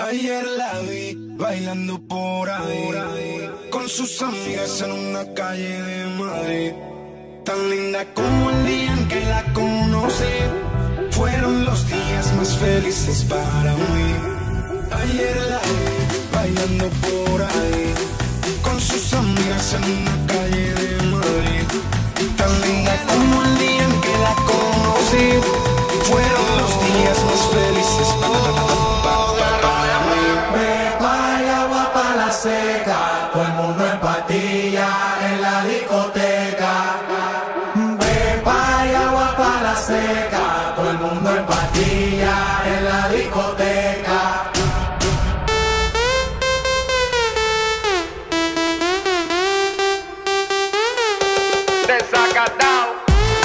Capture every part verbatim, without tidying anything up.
Ayer la vi bailando por ahí con sus amigas en una calle de Madrid. Tan linda como el día en que la conocí. Fueron los días más felices para mí. Ayer la vi bailando por ahí con sus amigas en una calle de Madrid. Tan linda como el día en que la conocí. Fueron los días más felices para mí. Seca, todo el mundo en patilla en la discoteca. Pepa y agua para la seca, todo el mundo en patilla en la discoteca. Desacatado.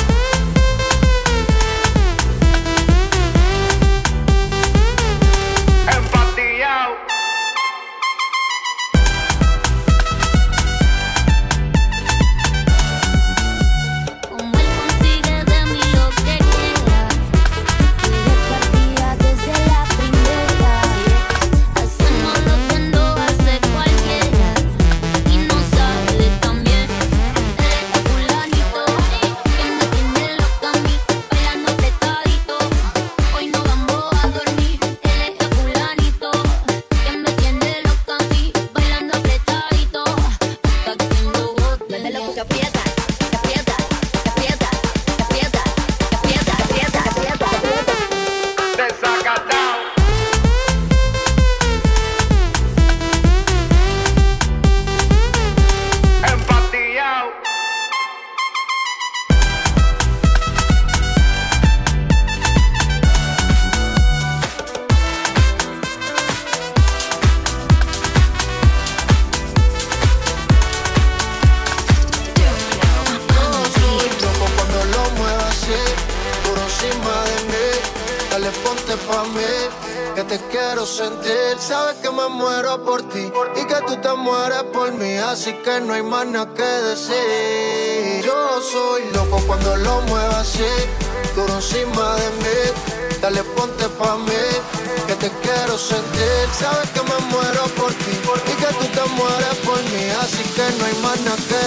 Dale, ponte pa' mí, que te quiero sentir. Sabes que me muero por ti y que tú te mueres por mí, así que no hay más nada que decir. Yo soy loco cuando lo muevo así, duro encima de mí. Dale, ponte pa' mí, que te quiero sentir. Sabes que me muero por ti y que tú te mueres por mí, así que no hay más nada que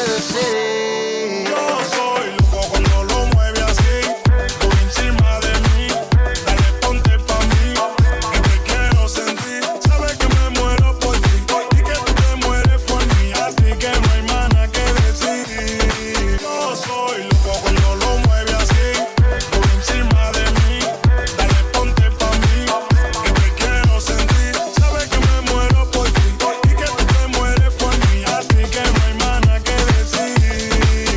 decir. Yo soy loco cuando lo mueve así, duro encima de mí. Dale, ponte pa' mí, que te quiero sentir. Sabes que me muero por ti y que tú te mueres por mí, así que no hay más nada que decir. Yo soy loco cuando lo mueve así, duro encima de mí. Dale, ponte pa' mí, que te quiero sentir. Sabes que me muero por ti y que tú te mueres por mí, así que no hay más nada que decir.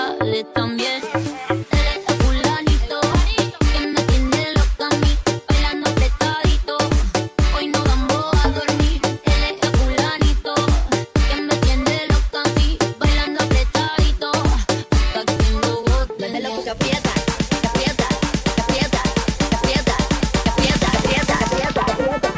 sale también. Él es el fulanito que me tiene loca a mí, bailando apretadito. Hoy no vamos a dormir. Él es el fulanito que me tiene loca a mí, bailando apretadito. Hasta que no bote. Desde lo que aprieta, que aprieta, que aprieta, que aprieta, que aprieta, que aprieta, que aprieta, que aprieta.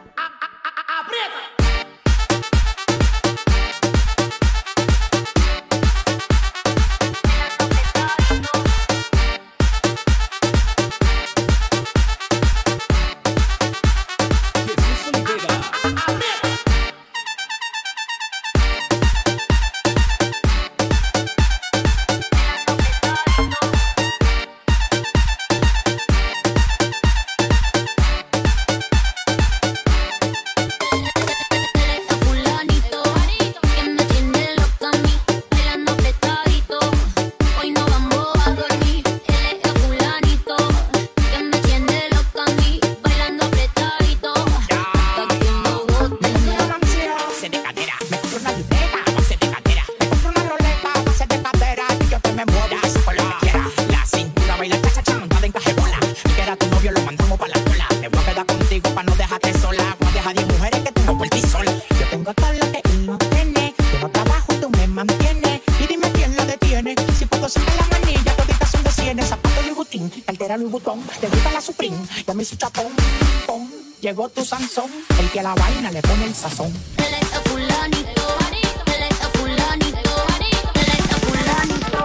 Llegó tu Sansón, el que a la vaina le pone el sazón. Él es el fulanito, él es el fulanito, él es el fulanito.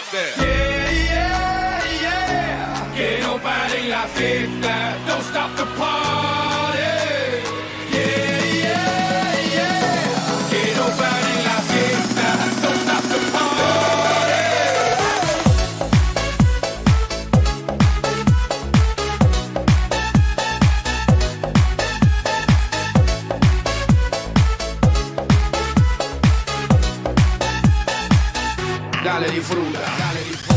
Yeah, yeah, yeah. Que no pare la fiesta. Don't stop the party. Yeah, yeah, yeah. Que no pare la fiesta. Don't stop the party. Dale, disfruta, dale, disfruta.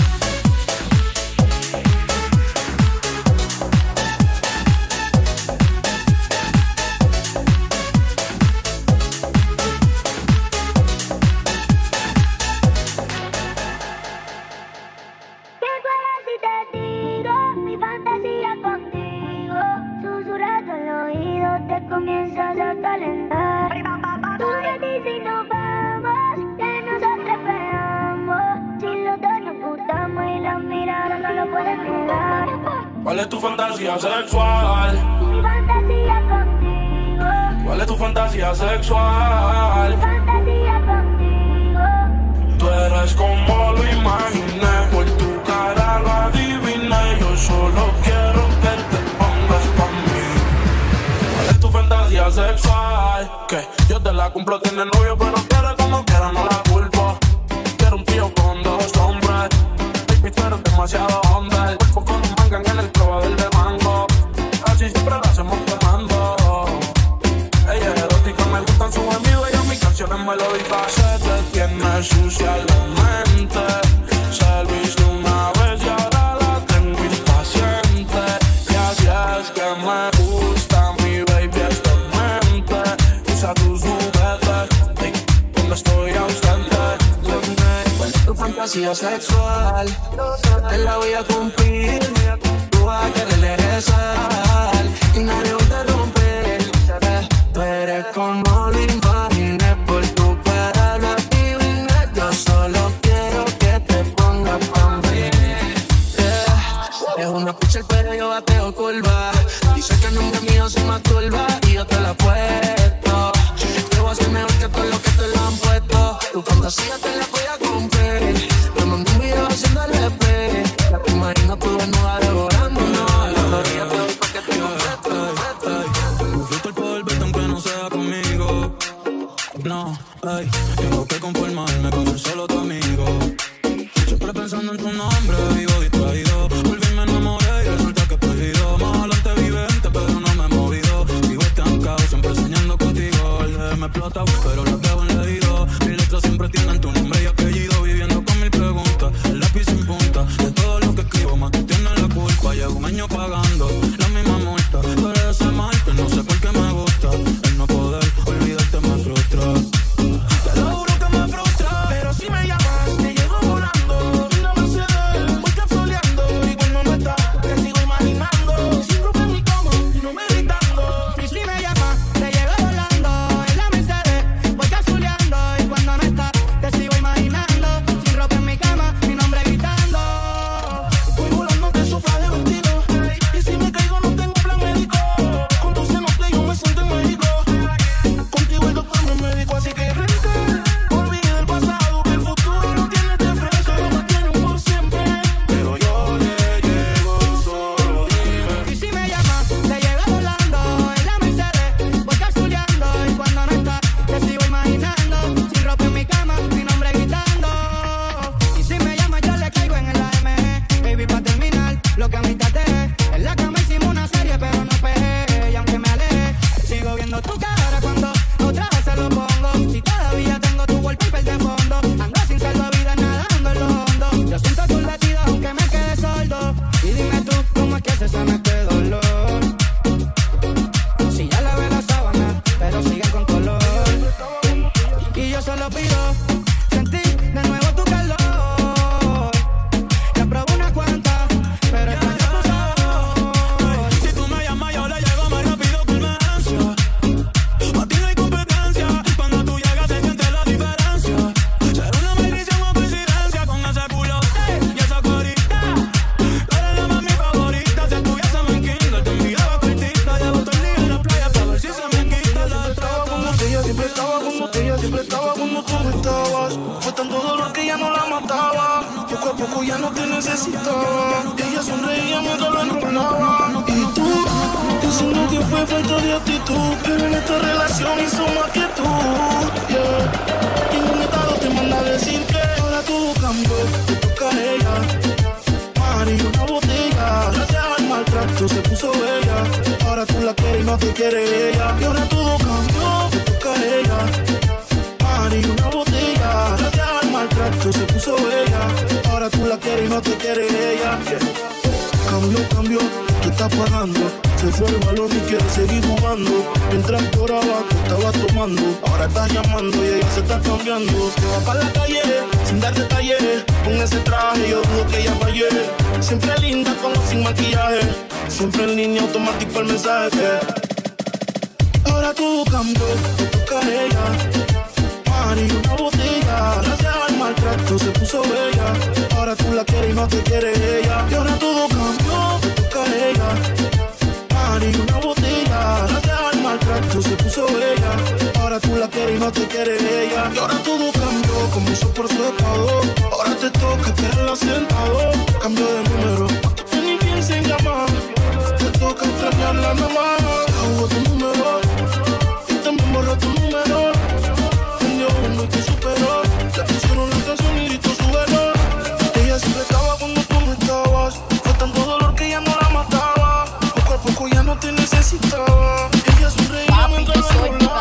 ¿Qué fuera si te digo mi fantasía contigo? Susurrando al oído te comienzas a calentar. Tú me dices y nos vamos, que nosotros veamos. Si los dos nos gustamos y la mirada no lo pueden negar. ¿Cuál es tu fantasía sexual? Mi fantasía contigo, ¿Cuál es tu fantasía sexual? mi fantasía contigo. Tú eres como lo imaginé, por tu cara lo adiviné. Yo solo quiero que te pongas pa' mí. ¿Cuál es tu fantasía sexual? Que yo te la cumplo, tiene novio, pero quiere como quiera, no la culpo. Quiero un tío con dos hombres. Baby, tú eres demasiado hombre. Cuerpo con un mangan en el probador de mango. Así siempre la hacemos quemando. Ella es erótica, me gustan sus amigos. Ella mis canciones melódicas. Se te tiene sucia la mente. Se lo hice una vez y ahora la tengo impaciente. Y así es que me gusta mi baby, es demente. Usa tus juguetes, ey, cuando estoy ausente. ¿Cuál es tu fantasía sexual? Te la voy a cumplir. Tú vas a querer regresar y nadie va a interrumpir. Tú eres como lo imaginé, por tu cara lo adiviné. Yo solo quiero que te pongas pa' mí. Yeah. Es una pitcher pero yo bateo curva. Dice que nunca mío se masturba y yo te la puesto. Yo voy a ser mejor que todo lo que te lo han puesto. Tu fantasía te la voy a cumplir. Te mando un video haciéndole play. Ya te imagino tú desnuda devorándonos. La gloria te doy pa' que te completo. Me frustro el poder verte aunque no sea conmigo. No, ay, tengo que conformarme con ser solo tu amigo. Siempre pensando en tu nombre, vivo distraído. Volví, me enamoré y resulta que he perdido. Más adelante vivente, pero no me he movido. Vivo estancado, siempre soñando contigo. El de me explota, pero lo dejo en leído. Mis letras siempre tienen tu nombre y apellido. Viviendo con mil preguntas, el lápiz sin punta. De todo lo que escribo, más tú tienes la culpa. Llevo un año pagando la misma multa. Tú eres ese mal que no sé por qué me gusta. El no poder olvidarte me frustra. Te lo juro que me frustra. Pero si me llamas, te llego volando. Y no me cede, voy capsuleando. Y cuando no estás, te sigo imaginando. Sin ropa en mi cama, y no me gritando. Y si me llamas, te llego volando. En la Mercedes, voy capsuleando. siempre estaba cuando, ella siempre estaba cuando tú no estabas. Fue tanto dolor que ya no la mataba. Poco a poco ya no te necesitaba. Ella sonreía mientras lo enrolaba. Y tú, diciendo que fue falta de actitud. Pero en esta relación hizo más que tú, yeah. Y en un estado te manda a decir que ahora todo cambió, te toca a ella. Mari, una botella, gracias al maltrato se puso bella. Ahora tú la quieres y no te quiere ella. Y ahora todo cambió, te toca a ella. Mari, una botella, gracias al maltrato se puso bella. Ahora tú la quieres y no te quiere ella, yeah. Cambió, cambió, ¿qué está pagando? Se fue el balón y quiere seguir jugando. Mientras lloraba, tú estabas tomando. Ahora estás llamando y ella se está cambiando. Te va para la calle, sin dar detalles. Con ese traje yo dudo que ella fallé. Siempre linda como sin maquillaje. Siempre en línea automático el mensaje que ahora todo cambió, te toca a ella. Mari, una botella, gracias al maltrato se puso bella. Ahora tú la quieres y no te quiere ella. Y ahora todo cambió, te toca a ella. Mari, una botella, gracias al maltrato se puso bella. Ahora tú la quieres y no te quiere ella. Y ahora todo cambió, comenzó por su estado. Ahora te toca quererla sentado. Cambio de número, que ni piensa en llamar. Te toca extrañarla nada más. Hago tu número y también borró tu número. Uno y te superó. Le pusieron la canción y gritó su error. Ella siempre estaba cuando tú no estabas. Fue tanto dolor que ya no la mataba. Poco a poco ya no te necesitaba. Ella sonreía mientras lo enrolaba.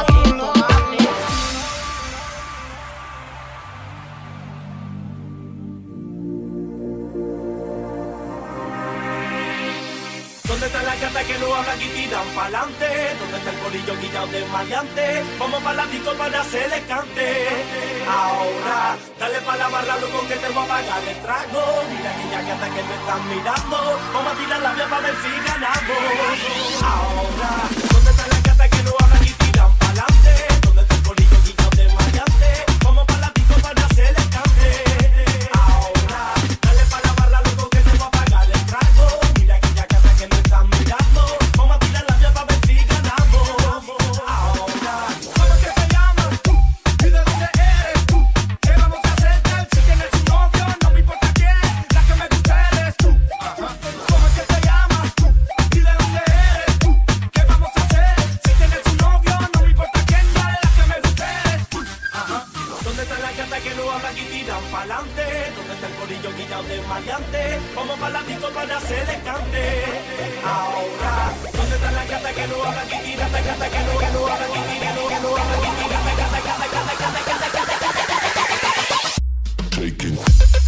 ¿Dónde está la gata que no habla y tiran pa'lante? ¿Dónde está el corillo guillado de maleante? Vamos pa' la disco para hacerle cante. Ahora, dale pa' la barra, loco, que te voy a pagar el trago. Mira aquella gata que me están mirando. Vamos a tirar la vía pa' ver si ganamos. Ahora, ¿dónde está la gata que no habla y tiran pa'lante? ¿Dónde está el corillo guillado de maleante? Vamos pa' la disco para hacerle cante. Ahora, dale pa' la barra, loco, que te voy a pagar el trago. Mira aquella gata que me están mirando. Vamos a tirar la vía pa' ver si ganamos. Ahora, ¿cómo es que te llamas? ¿Y de dónde eres? ¿Qué vamos a hacer? Si tienes un novio, no me importa quién. La que me gusta eres tú. ¿Cómo es que te llamas? ¿Y de dónde eres? ¿Qué vamos a hacer? Si tienes un novio, no me importa quién. Dale, la que me gusta eres tú. ¿Dónde está la gata que no habla y tiran pa'lante? ¿Dónde está el corillo guillado de maleante? Vamos pa' la disco para hacerle cante. Ahora, ¿dónde está la gata que no habla y tira? La gata que no, que no habla y tira, no, que no habla y tira. La gata, gata, gata, gata, gata, gata, gata. Taking.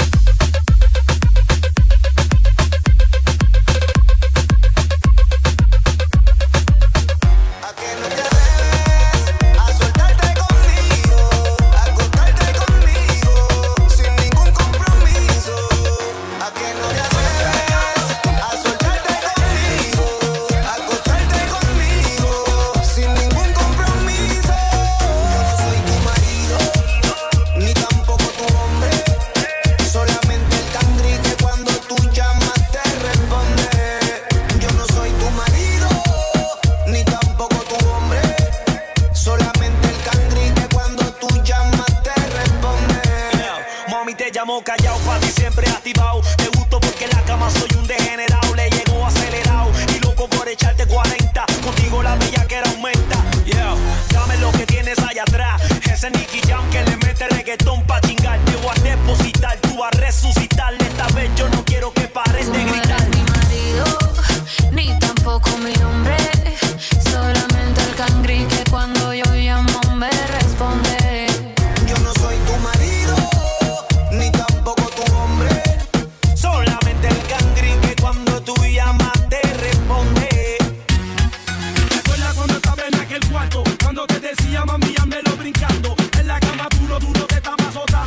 ¿A que no te atreves a soltarte conmigo? A acostarte conmigo sin ningún compromiso. ¿A que no te atreves a soltarte conmigo? A acostarte conmigo sin ningún compromiso. Yo no soy tu marido, ni tampoco tu hombre. Solamente el cangri que cuando tú llamas te responde. Yo no soy tu marido, ni tampoco tu hombre. Solamente el cangri que cuando tú llamas te responde. Mami, te llamo callao, pa' ti siempre activado. Te gusto porque en la cama soy un degenerado. Le llego acelerado y loco por echarte cuarenta. Contigo la bella que era aumenta. Yeah, dame lo que tienes allá atrás. Ese Nicky Jam que le mete reggaetón pa' chingar. Te voy a depositar, tú vas a resucitar. Esta vez yo no quiero que pares de Tú no gritar. eres mi marido, ni tampoco mi hombre. Solamente el cangri que cuando yo llamo me responde. Yo no soy tu marido, ni tampoco tu hombre. Solamente el cangri que cuando tú llamas te responde. ¿Recuerdas cuando estaba en aquel cuarto? Cuando te decía mami, lo brincando. En la cama duro, duro te estaba azotando.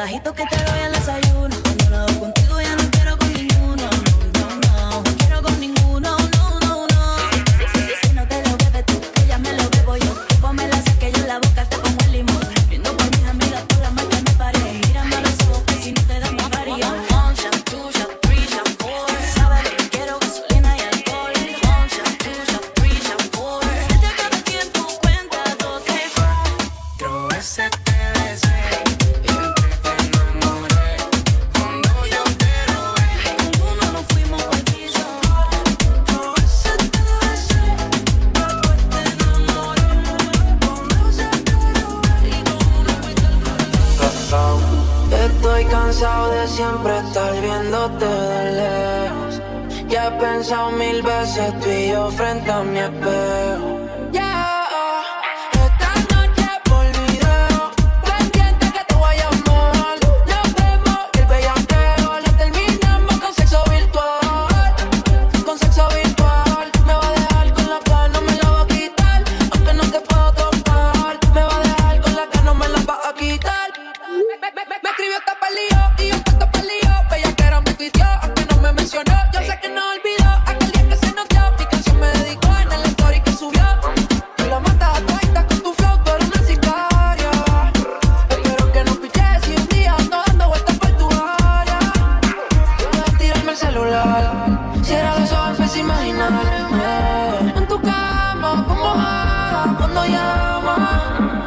relajito que te doy al desayuno. Cuando lo hago contigo ya no quiero con ninguno. No, no, no quiero con ninguno. No, no, no. Si no te lo bebes tú, que ya me lo bebo yo. Tipo me la saqué yo en la boca, te pongo el limón. Viendo por mis amigas por la marca me paré. Mírame a los ojos que si no te dan mi varía. One shot, two shot, three shot, four. Sabes lo que quiero, gasolina y alcohol. One shot, two shot, three shot, four. Se te acaba el tiempo, cuenta dos, tres, cuatro. Otro ese te besé y entre te enamoré. Cuando yo te robé, Ninguno nos fuimos al piso. Otro ese te besé, después te enamoré. Con dos te robé y con una fuiste al colegio. estoy cansado de siempre estar viéndote de lejos. Ya he pensado mil veces tú y yo frente a mi espejo. Yeah. Esta noche por video, pendiente que te voy a llamar. Nos vemos y el bellaqueo lo terminamos con sexo virtual. Con sexo virtual. Me va a dejar con la cara, no me la va a quitar. Aunque no te puedo tocar. Me va a dejar con la cara, no me la va a quitar. Me, me, me, me escribió esta pelío y yo esta pelío. Bella que era me tuiteó, aunque no me mencionó. Yo sé que no olvidó aquel día que se nos dio. Mi canción me dedicó en el story que subió. Tú la matas a toditas con tu flow, tú eres una sicaria. Espero que no piches y un día ando dando vueltas por tu área. Puedes tirarme el celular, si era de eso empecé a imaginarme en tu cama, como mojada cuando llamas.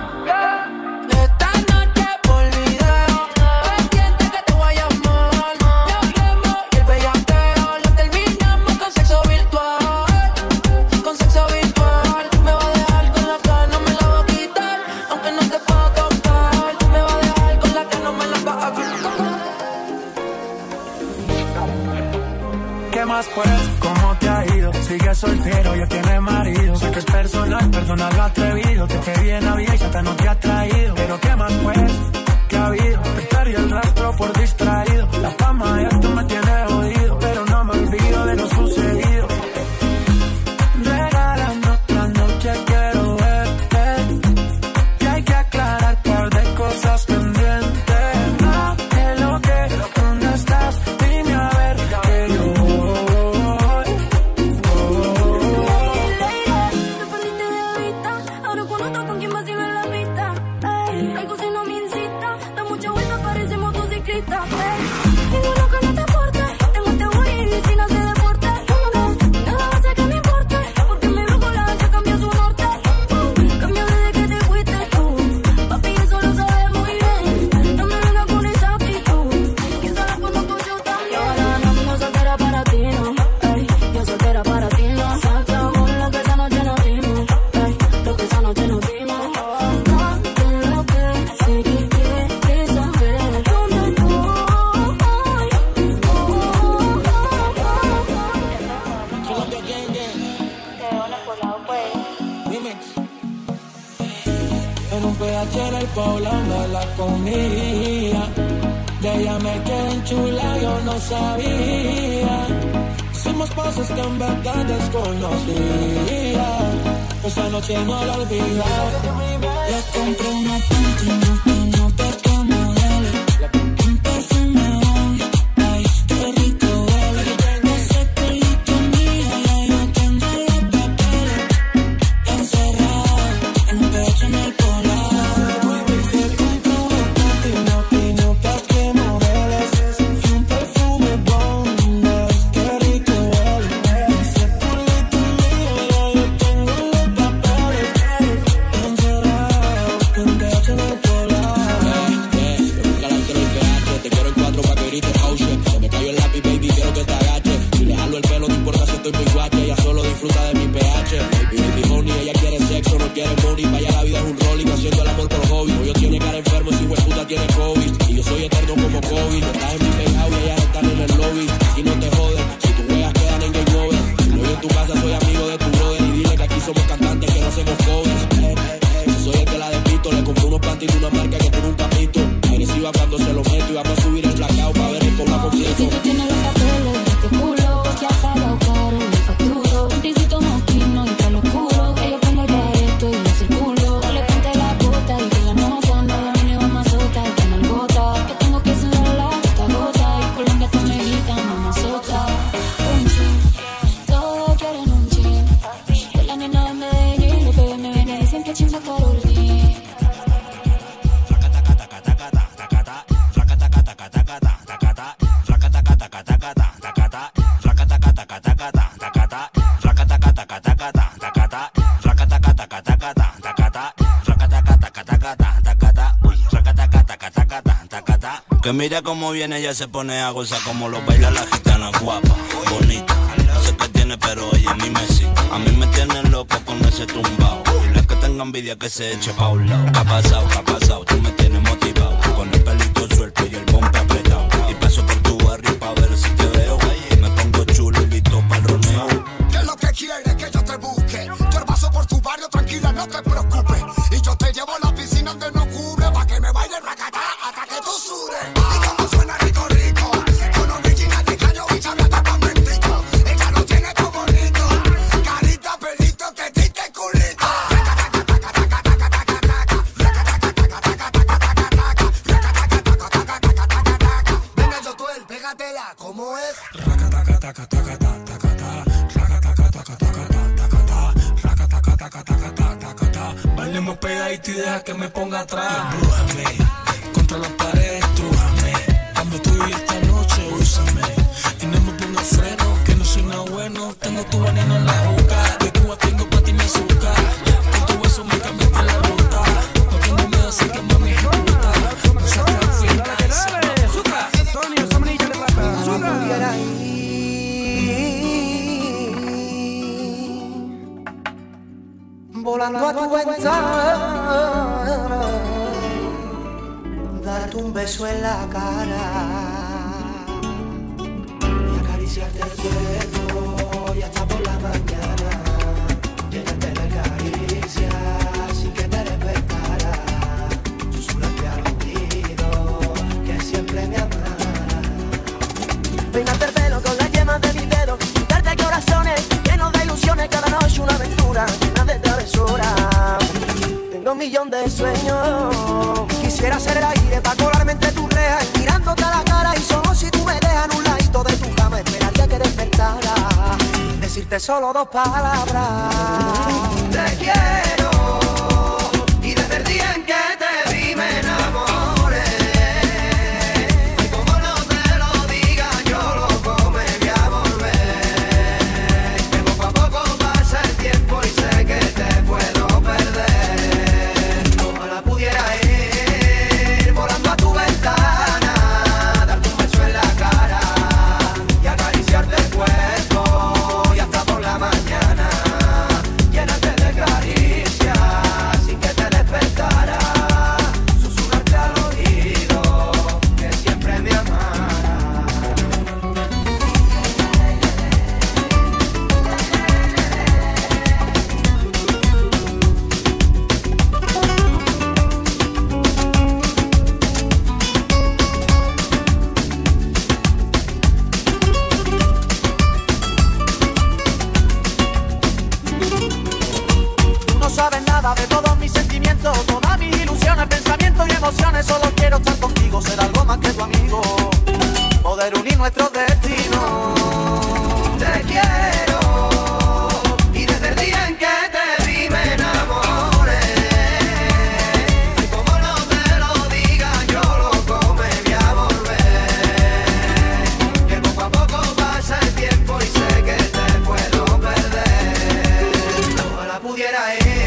Esta noche por video, pendiente que te voy a llamar. Nos vemos y el bellaqueo lo terminamos con sexo virtual. Con sexo virtual. Me va a dejar con la cara, no me la va a quitar. Aunque no te puedo tocar. Me va a dejar con la cara, no me la va a quitar. ¿Qué más pues? ¿Cómo te ha ido? Sigue soltero, ya tiene marido. Sé que es personal, perdona lo atrevido. Te pedí en la vida y ya no te ha traído. Pero ¿qué más pues? ¿Qué ha habido? Te perdí el rastro por distraído. La fama de esto me tiene jodido, pero no me olvido de lo sucedido. Regálame otra noche, quiero verte. Y hay que aclarar par de cosas pendientes. Ah, que lo que, ¿dónde estás? Dime a ver que yo voy. Te perdiste de vista, ahora con otro con quien vacilo en la pista. Ey, algo si no me incita, da mucha vuelta, parece motociclista. Ey, tengo uno que no te aporte, tengo este güey sin hacer deporte. Ey, nada va a hacer que me importe, porque mi brújula ya cambió su norte. Uh, cambió desde que te fuiste tú, papi, eso lo sabes muy bien. No me vengas con esa actitud, que esa la conozco yo también. Ahora no, no soltera para ti, no. Ey, yo soltera para ti, no. Sacamos lo que esa noche nos dimos. Ey, lo que esa noche nos dimos. Date lo que sé que quieres saber. ¿Dónde estoy? En un P H en el poblado la comía. De ella me quedé chula, yo no sabía. Hicimos pasos que en verdad desconocía. Esa noche no la olvidé. Le compré una panty, no, no te que modelo. Un perfume, ay, qué rico huele. Ese pelito mío, ya yo tengo los papeles. Encerrado, en un pecho en el poblado. Le compré una panty, no, no te que modeles. Y un perfume bomba, qué rico huele. Ese pelito mío, ya yo tengo los papeles. Encerrado, en un pecho en el poblado. Te quiero en cuatro pa' que grites oh shit. Se me cayó el lápiz, baby, quiero que te agaches. Si le jalo el pelo, no importa si estoy muy guache. Ella solo disfruta de mi pH. Baby, baby, honey, ella quiere sexo, no quiere money. Vaya, la vida es un rolling, haciendo la tacata, tacata, uy, racataca, taca, tacata, tacata. Que mira cómo viene, ella se pone a gozar como lo baila la gitana guapa, bonita. No sé qué tiene, pero ella a mí me sí. A mí me tienen loco con ese tumbao. Y la que tenga envidia que se eche pa' un lado. ¿Qué ha pasado, qué ha pasado? Tú me tienes motivado. Con el pelito suelto y el bombe apretado. Y paso por tu barrio pa' ver si te veo. Y me pongo chulo y listo pa'l roneo. ¿Qué es lo que quieres que yo te busque? Yo paso por tu barrio, tranquila, no te preocupes. Y yo te llevo a la piscina donde no cubre, pa' que me baile racatá hasta que tú sures. Y como suena rico, rico, con original de caño y chablata pa' mentico. Ella lo tiene todo bonito, carita, pelito, tetita y culito. Venga, yo tú él, pégatela, ¿cómo es? Bailemos pegadito y deja que me ponga atrás. Embrújame, contra la pared, estrújame. Dame tú y esta noche, úsame. Y no me ponga freno, que no soy nada bueno. Tengo tu veneno en la boca, de Cuba tengo pa' ti mi azúcar. Con tu hueso me cambiaste la ruta. No tengo miedo, así que mami ejecuta. No seas tan fina, azúcar. Antonio, esa manilla le plata. Pudiera ir volando a tu ventana, darte un beso en la cara y acariciarte el cuerpo y hasta por la mañana, llenarte de caricias sin que te despertara, susurrarte al oído que siempre me amará. Peinarte el pelo con las yemas de mis dedos, darte corazones llenos de ilusiones, cada noche una aventura llena de travesuras. Tengo un millón de sueños, quisiera ser el aire para colarme entre tus rejas, mirándote a la cara y solo si tú me dejas en un ladito de tu cama, esperaría que despertara, decirte solo dos palabras. Te quiero y desde el día en que te vi me enamoré. Y como no te lo diga yo loco me voy a volver. Que poco a poco pasa el tiempo y sé que te puedo perder. Ojalá pudiera ir volando a tu ventana, darte un beso en la cara y acariciarte el cuerpo y hasta por la mañana llenarte de caricias sin que te despertara, susurrarte al oído que siempre me amara. Tú no sabes nada de todos mis sentimientos, todas mis ilusiones, pensamientos y emociones. Solo quiero estar contigo, ser algo más que tu amigo, poder unir nuestros destinos. Te quiero y desde el día en que te vi me enamoré. Y como no te lo diga yo loco me voy a volver. Que poco a poco pasa el tiempo y sé que te puedo perder. Ojalá pudiera ir